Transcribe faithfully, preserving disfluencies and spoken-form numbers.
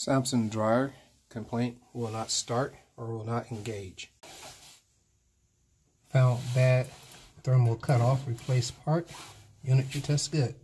Samsung dryer complaint: will not start or will not engage. Found bad thermal cutoff, replace part. Unit should test good.